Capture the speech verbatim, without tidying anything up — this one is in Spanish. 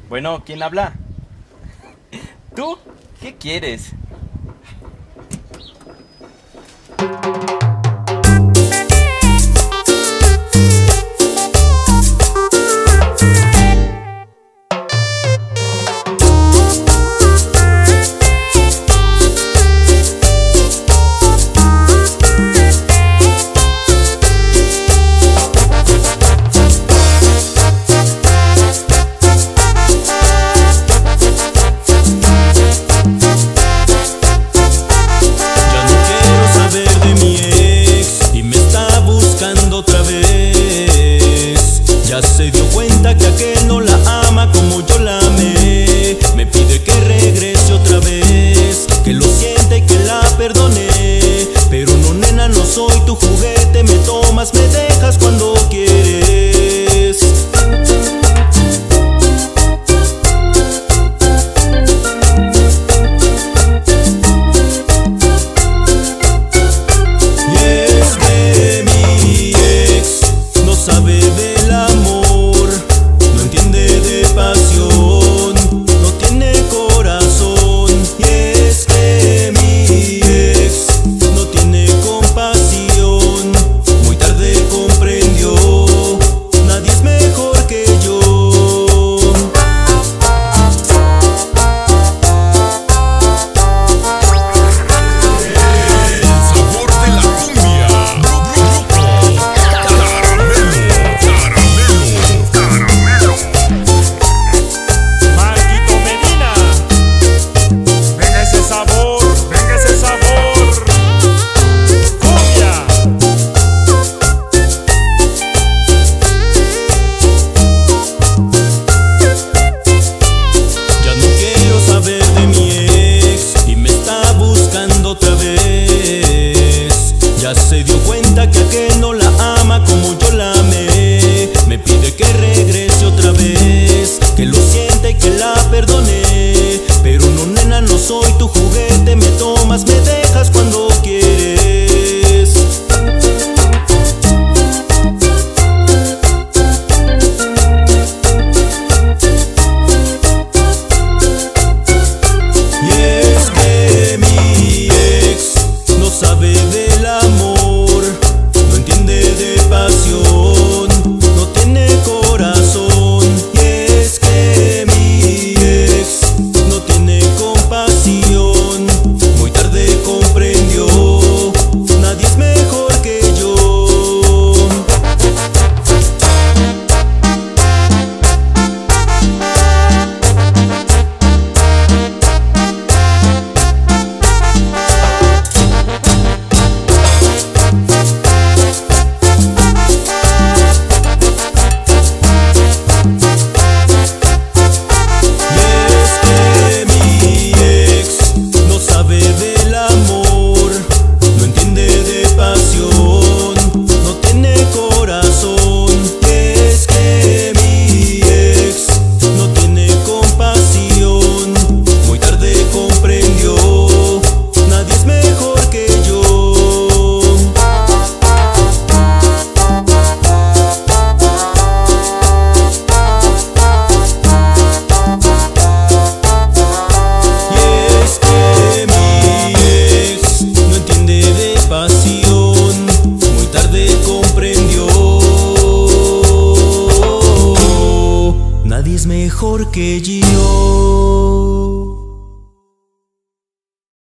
Bueno, ¿quién habla? ¿Tú? ¿Qué quieres? Ya se dio cuenta que aquel no la ama como yo la amé. Me pide que regrese otra vez, que lo siente y que la perdone. Pero no, nena, no soy tu juguete. Me tomas, me dejas cuando quieres. Y es que mi ex no sabe de otra vez. Ya se dio cuenta que aquel no la ama como yo la amé. Me pide que regrese otra vez, que lo siente y que la perdone. Pero no, nena, no soy tu juguete. Me tomas, me dejas cuando quieres. Y es que mi sabe del amor, no entiende de pasión, no tiene corazón. Y es que mi ex no tiene compasión, muy tarde comprendió, nadie es mejor que yo. Nadie es mejor que yo.